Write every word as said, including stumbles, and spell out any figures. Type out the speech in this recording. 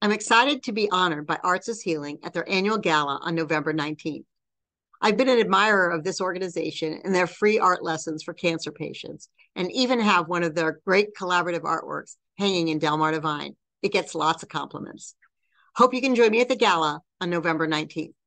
I'm excited to be honored by Arts is Healing at their annual gala on November nineteenth. I've been an admirer of this organization and their free art lessons for cancer patients, and even have one of their great collaborative artworks hanging in Del Mar Divine. It gets lots of compliments. Hope you can join me at the gala on November nineteenth.